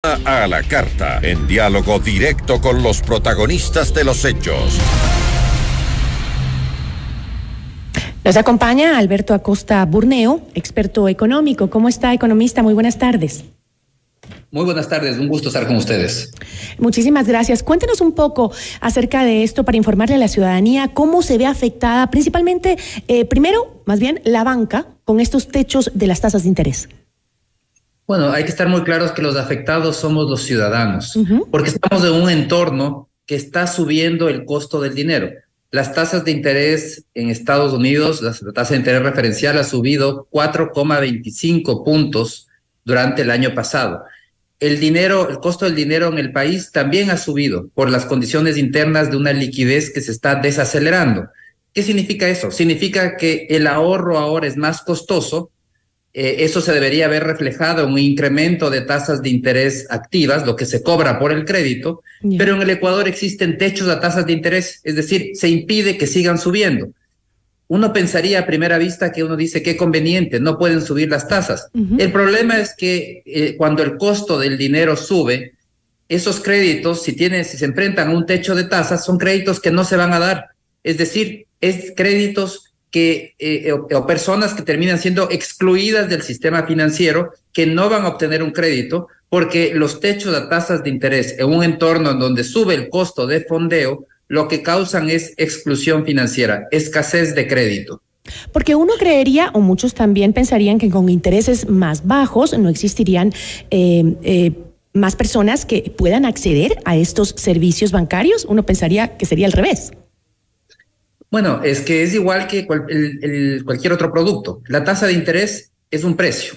A la carta, en diálogo directo con los protagonistas de los hechos. Nos acompaña Alberto Acosta Burneo, experto económico. ¿Cómo está, economista? Muy buenas tardes. Muy buenas tardes, un gusto estar con ustedes. Muchísimas gracias. Cuéntenos un poco acerca de esto para informarle a la ciudadanía cómo se ve afectada, principalmente, primero, más bien, la banca con estos techos de las tasas de interés. Bueno, hay que estar muy claros que los afectados somos los ciudadanos, porque estamos en un entorno que está subiendo el costo del dinero. Las tasas de interés en Estados Unidos, la tasa de interés referencial ha subido 4,25 puntos durante el año pasado. El costo del dinero en el país también ha subido por las condiciones internas de una liquidez que se está desacelerando. ¿Qué significa eso? Significa que el ahorro ahora es más costoso. Eso se debería ver reflejado en un incremento de tasas de interés activas, lo que se cobra por el crédito, pero en el Ecuador existen techos a tasas de interés, es decir, se impide que sigan subiendo. Uno pensaría a primera vista que uno dice qué conveniente, no pueden subir las tasas. El problema es que cuando el costo del dinero sube, esos créditos, si se enfrentan a un techo de tasas, son créditos que no se van a dar. Es decir, es créditos o personas que terminan siendo excluidas del sistema financiero, que no van a obtener un crédito, porque los techos a tasas de interés en un entorno en donde sube el costo de fondeo, lo que causan es exclusión financiera, escasez de crédito. Porque uno creería, o muchos también pensarían, que con intereses más bajos no existirían más personas que puedan acceder a estos servicios bancarios. Uno pensaría que sería al revés. Bueno, es que es igual que cualquier otro producto. La tasa de interés es un precio.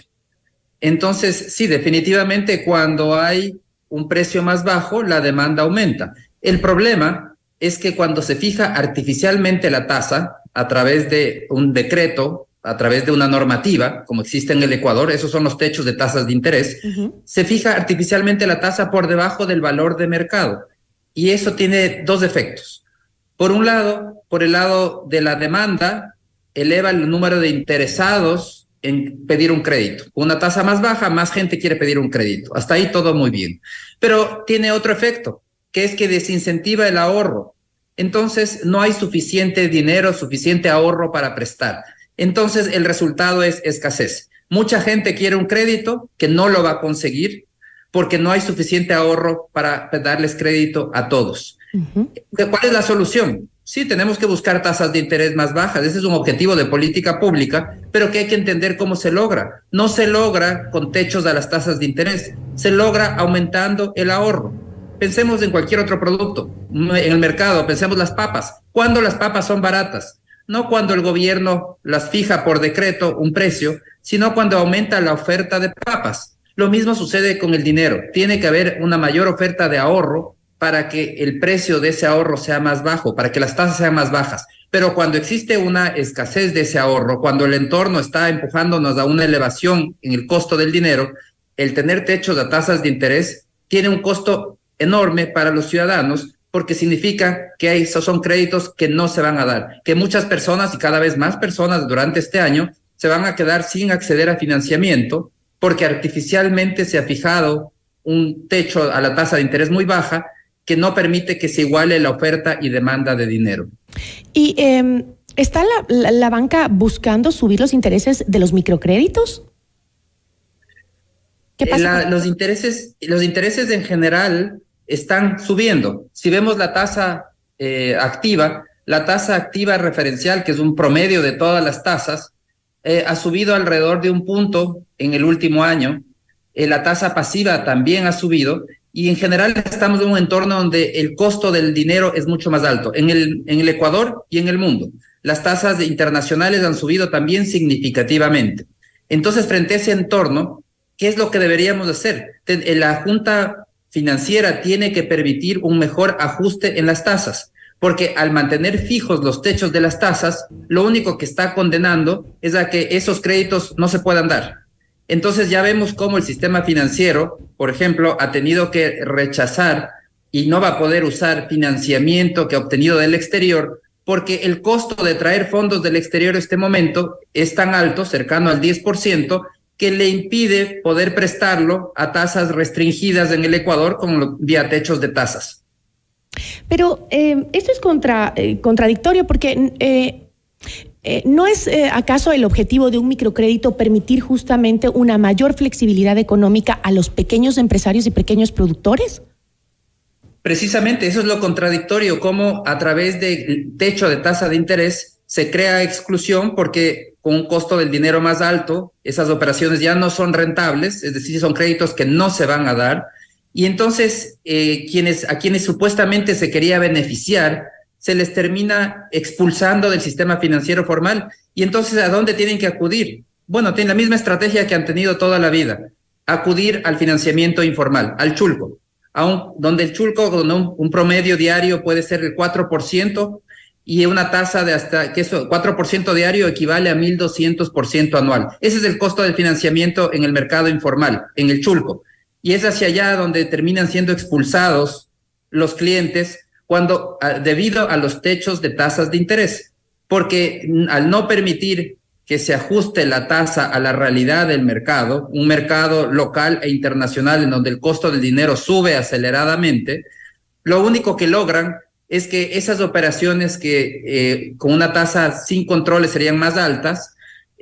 Entonces, sí, definitivamente cuando hay un precio más bajo, la demanda aumenta. El problema es que cuando se fija artificialmente la tasa a través de un decreto, a través de una normativa, como existe en el Ecuador, esos son los techos de tasas de interés, se fija artificialmente la tasa por debajo del valor de mercado. Y eso tiene dos efectos. Por un lado, por el lado de la demanda, eleva el número de interesados en pedir un crédito. Con una tasa más baja, más gente quiere pedir un crédito. Hasta ahí todo muy bien. Pero tiene otro efecto, que es que desincentiva el ahorro. Entonces, no hay suficiente dinero, suficiente ahorro para prestar. Entonces, el resultado es escasez. Mucha gente quiere un crédito que no lo va a conseguir porque no hay suficiente ahorro para darles crédito a todos. ¿Cuál es la solución? Sí, tenemos que buscar tasas de interés más bajas. Ese es un objetivo de política pública, pero que hay que entender cómo se logra. No se logra con techos a las tasas de interés, se logra aumentando el ahorro. Pensemos en cualquier otro producto, en el mercado, pensemos las papas. ¿Cuándo las papas son baratas? No cuando el gobierno las fija por decreto un precio, sino cuando aumenta la oferta de papas. Lo mismo sucede con el dinero. Tiene que haber una mayor oferta de ahorro para que el precio de ese ahorro sea más bajo, para que las tasas sean más bajas. Pero cuando existe una escasez de ese ahorro, cuando el entorno está empujándonos a una elevación en el costo del dinero, el tener techos a tasas de interés tiene un costo enorme para los ciudadanos, porque significa que esos son créditos que no se van a dar, que muchas personas y cada vez más personas durante este año se van a quedar sin acceder a financiamiento, porque artificialmente se ha fijado un techo a la tasa de interés muy baja, que no permite que se iguale la oferta y demanda de dinero. ¿Y está la banca buscando subir los intereses de los microcréditos? ¿Qué pasa? Los intereses en general están subiendo. Si vemos la tasa activa, la tasa activa referencial, que es un promedio de todas las tasas, ha subido alrededor de 1 punto en el último año. La tasa pasiva también ha subido. Y en general estamos en un entorno donde el costo del dinero es mucho más alto, en el Ecuador y en el mundo. Las tasas internacionales han subido también significativamente. Entonces, frente a ese entorno, ¿qué es lo que deberíamos hacer? La Junta Financiera tiene que permitir un mejor ajuste en las tasas, porque al mantener fijos los techos de las tasas, lo único que está condenando es a que esos créditos no se puedan dar. Entonces ya vemos cómo el sistema financiero, por ejemplo, ha tenido que rechazar y no va a poder usar financiamiento que ha obtenido del exterior, porque el costo de traer fondos del exterior en este momento es tan alto, cercano al 10%, que le impide poder prestarlo a tasas restringidas en el Ecuador vía techos de tasas. Pero esto es contradictorio porque ¿no es acaso el objetivo de un microcrédito permitir justamente una mayor flexibilidad económica a los pequeños empresarios y pequeños productores? Precisamente eso es lo contradictorio, cómo a través del techo de tasa de interés se crea exclusión porque con un costo del dinero más alto, esas operaciones ya no son rentables, es decir, son créditos que no se van a dar, y entonces a quienes supuestamente se quería beneficiar, se les termina expulsando del sistema financiero formal. Y entonces, ¿a dónde tienen que acudir? Bueno, tienen la misma estrategia que han tenido toda la vida, acudir al financiamiento informal, al chulco, donde el chulco, donde un promedio diario puede ser el 4%, y una tasa de que eso, 4% diario equivale a 1.200% anual. Ese es el costo del financiamiento en el mercado informal, en el chulco. Y es hacia allá donde terminan siendo expulsados los clientes debido a los techos de tasas de interés, porque al no permitir que se ajuste la tasa a la realidad del mercado, un mercado local e internacional en donde el costo del dinero sube aceleradamente, lo único que logran es que esas operaciones que con una tasa sin controles serían más altas,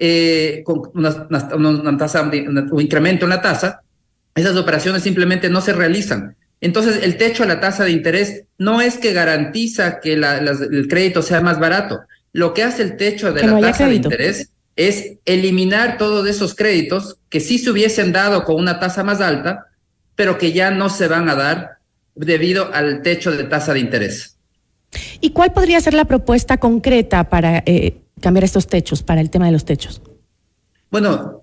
con una tasa, un incremento en la tasa, esas operaciones simplemente no se realizan. Entonces, el techo a la tasa de interés no es que garantiza que el crédito sea más barato. Lo que hace el techo de la tasa de interés es eliminar todos esos créditos que sí se hubiesen dado con una tasa más alta, pero que ya no se van a dar debido al techo de tasa de interés. ¿Y cuál podría ser la propuesta concreta para cambiar estos techos, para el tema de los techos? Bueno,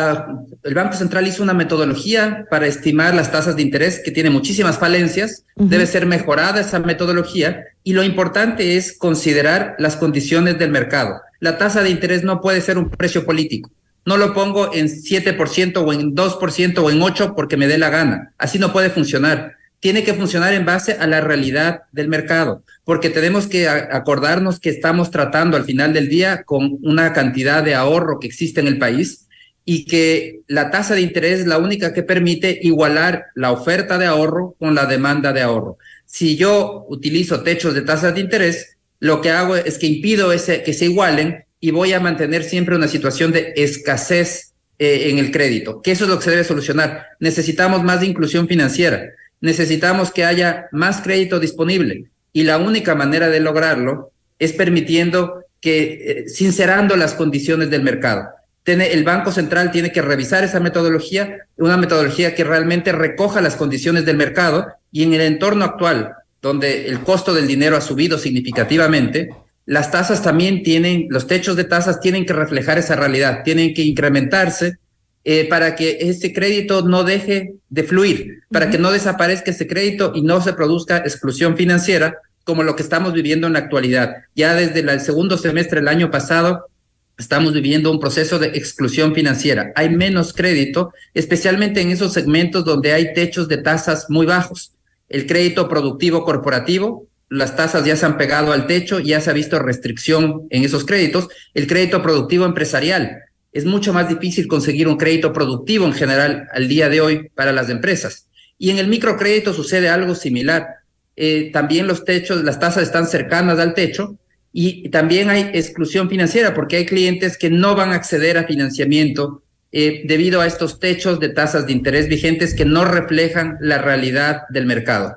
el Banco Central hizo una metodología para estimar las tasas de interés que tiene muchísimas falencias. Debe ser mejorada esa metodología y lo importante es considerar las condiciones del mercado. La tasa de interés no puede ser un precio político. No lo pongo en 7% o en 2% o en 8% porque me dé la gana. Así no puede funcionar. Tiene que funcionar en base a la realidad del mercado, porque tenemos que acordarnos que estamos tratando al final del día con una cantidad de ahorro que existe en el país y que la tasa de interés es la única que permite igualar la oferta de ahorro con la demanda de ahorro. Si yo utilizo techos de tasas de interés, lo que hago es que impido que se igualen y voy a mantener siempre una situación de escasez en el crédito, que eso es lo que se debe solucionar. Necesitamos más inclusión financiera. Necesitamos que haya más crédito disponible y la única manera de lograrlo es permitiendo sincerando las condiciones del mercado. El Banco Central tiene que revisar esa metodología, una metodología que realmente recoja las condiciones del mercado y en el entorno actual, donde el costo del dinero ha subido significativamente, las tasas también los techos de tasas tienen que reflejar esa realidad, tienen que incrementarse para que ese crédito no deje de fluir, para que no desaparezca ese crédito y no se produzca exclusión financiera como lo que estamos viviendo en la actualidad. Ya desde el segundo semestre del año pasado estamos viviendo un proceso de exclusión financiera. Hay menos crédito, especialmente en esos segmentos donde hay techos de tasas muy bajos. El crédito productivo corporativo, las tasas ya se han pegado al techo, ya se ha visto restricción en esos créditos. El crédito productivo empresarial, es mucho más difícil conseguir un crédito productivo en general al día de hoy para las empresas. Y en el microcrédito sucede algo similar. También las tasas están cercanas al techo y también hay exclusión financiera porque hay clientes que no van a acceder a financiamiento debido a estos techos de tasas de interés vigentes que no reflejan la realidad del mercado.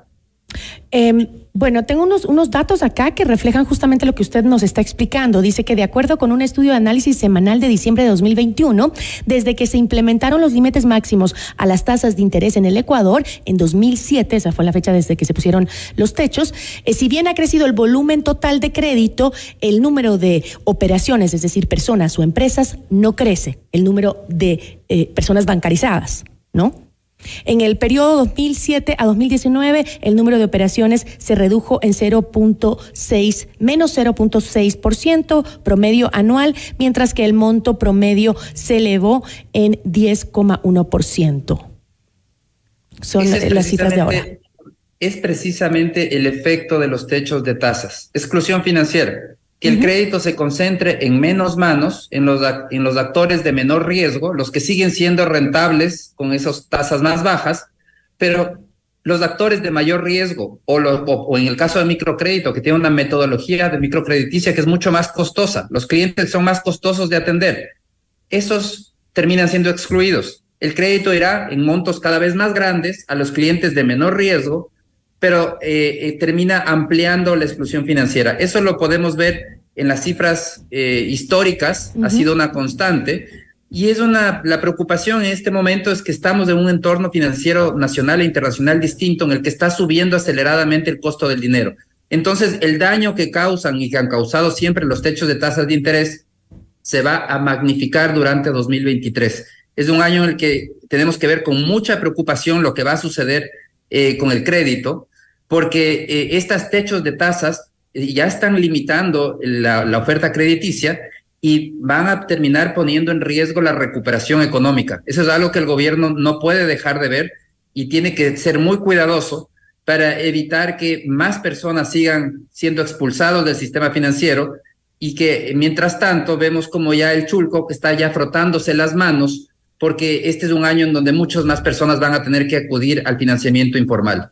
Bueno, tengo unos datos acá que reflejan justamente lo que usted nos está explicando. Dice que de acuerdo con un estudio de análisis semanal de diciembre de 2021, desde que se implementaron los límites máximos a las tasas de interés en el Ecuador, en 2007, esa fue la fecha desde que se pusieron los techos, si bien ha crecido el volumen total de crédito, el número de operaciones, es decir, personas o empresas, no crece, el número de personas bancarizadas, ¿no? En el periodo 2007 a 2019, el número de operaciones se redujo en menos 0.6% promedio anual, mientras que el monto promedio se elevó en 10,1%. Son las cifras de ahora. Es precisamente el efecto de los techos de tasas. Exclusión financiera. que el crédito se concentre en menos manos, en los actores de menor riesgo, los que siguen siendo rentables con esas tasas más bajas, pero los actores de mayor riesgo, o en el caso de microcrédito, que tiene una metodología de microcrediticia que es mucho más costosa, los clientes son más costosos de atender, esos terminan siendo excluidos. El crédito irá en montos cada vez más grandes a los clientes de menor riesgo, pero termina ampliando la exclusión financiera. Eso lo podemos ver en las cifras históricas, ha sido una constante, y la preocupación en este momento es que estamos en un entorno financiero nacional e internacional distinto en el que está subiendo aceleradamente el costo del dinero. Entonces, el daño que causan y que han causado siempre los techos de tasas de interés se va a magnificar durante 2023. Es un año en el que tenemos que ver con mucha preocupación lo que va a suceder con el crédito, porque estos techos de tasas ya están limitando la oferta crediticia y van a terminar poniendo en riesgo la recuperación económica. Eso es algo que el gobierno no puede dejar de ver y tiene que ser muy cuidadoso para evitar que más personas sigan siendo expulsados del sistema financiero y que mientras tanto vemos como ya el Chulco que está ya frotándose las manos porque este es un año en donde muchas más personas van a tener que acudir al financiamiento informal.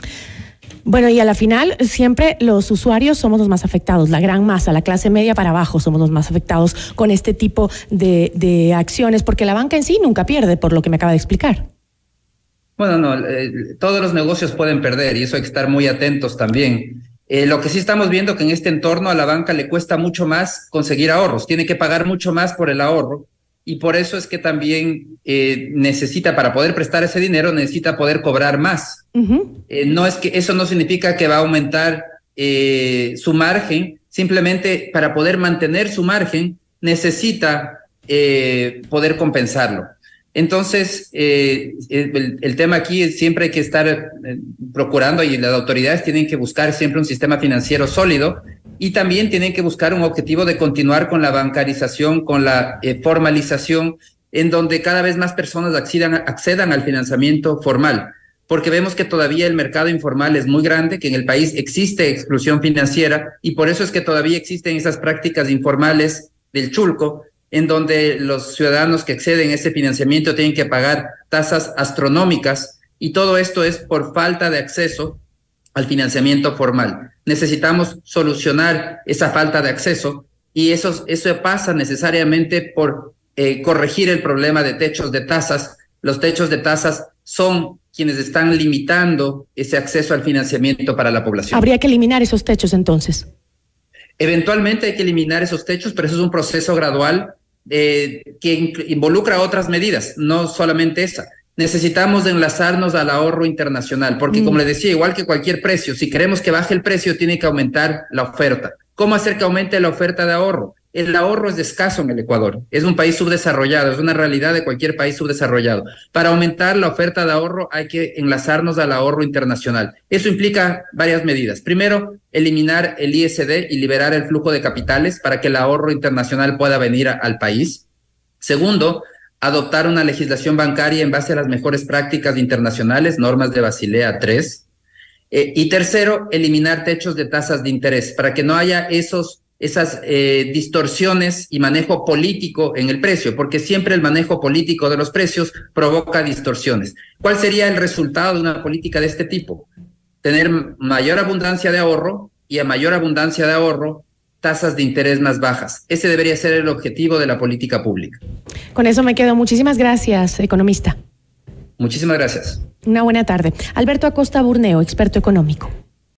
Bueno, y a la final siempre los usuarios somos los más afectados, la gran masa, la clase media para abajo somos los más afectados con este tipo de acciones, porque la banca en sí nunca pierde, por lo que me acaba de explicar. Bueno, no, todos los negocios pueden perder y eso hay que estar muy atentos también. Lo que sí estamos viendo que en este entorno a la banca le cuesta mucho más conseguir ahorros, tiene que pagar mucho más por el ahorro y por eso es que también necesita, para poder prestar ese dinero, necesita poder cobrar más. No es que eso no significa que va a aumentar su margen, simplemente para poder mantener su margen necesita poder compensarlo. Entonces, el tema aquí es siempre hay que estar procurando y las autoridades tienen que buscar siempre un sistema financiero sólido y también tienen que buscar un objetivo de continuar con la bancarización, con la formalización, en donde cada vez más personas accedan al financiamiento formal, porque vemos que todavía el mercado informal es muy grande, que en el país existe exclusión financiera y por eso es que todavía existen esas prácticas informales del Chulco, en donde los ciudadanos que acceden a ese financiamiento tienen que pagar tasas astronómicas y todo esto es por falta de acceso al financiamiento formal. Necesitamos solucionar esa falta de acceso y eso pasa necesariamente por corregir el problema de techos de tasas. Los techos de tasas son quienes están limitando ese acceso al financiamiento para la población. ¿Habría que eliminar esos techos entonces? Eventualmente hay que eliminar esos techos, pero eso es un proceso gradual que involucra otras medidas, no solamente esa. Necesitamos enlazarnos al ahorro internacional, porque como les decía, igual que cualquier precio, si queremos que baje el precio, tiene que aumentar la oferta. ¿Cómo hacer que aumente la oferta de ahorro? El ahorro es escaso en el Ecuador, es un país subdesarrollado, es una realidad de cualquier país subdesarrollado. Para aumentar la oferta de ahorro hay que enlazarnos al ahorro internacional. Eso implica varias medidas. Primero, eliminar el ISD y liberar el flujo de capitales para que el ahorro internacional pueda venir al país. Segundo, adoptar una legislación bancaria en base a las mejores prácticas internacionales, normas de Basilea III. Y tercero, eliminar techos de tasas de interés para que no haya esas distorsiones y manejo político en el precio, porque siempre el manejo político de los precios provoca distorsiones. ¿Cuál sería el resultado de una política de este tipo? Tener mayor abundancia de ahorro y a mayor abundancia de ahorro, tasas de interés más bajas. Ese debería ser el objetivo de la política pública. Con eso me quedo. Muchísimas gracias, economista. Muchísimas gracias. Una buena tarde. Alberto Acosta Burneo, experto económico.